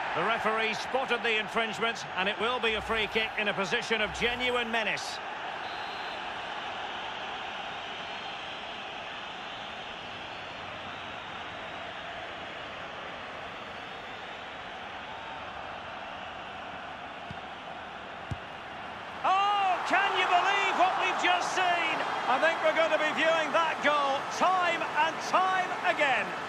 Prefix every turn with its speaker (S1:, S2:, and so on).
S1: The referee spotted the infringement, and it will be a free kick in a position of genuine menace. Oh, can you believe what we've just seen? I think we're going to be viewing that goal time and time again.